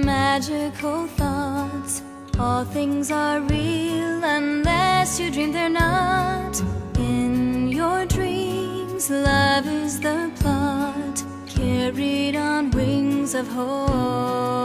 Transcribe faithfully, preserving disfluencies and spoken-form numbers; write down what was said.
magical thoughts. All things are real unless you dream they're not. In your dreams, love is the plot, carried on wings of hope.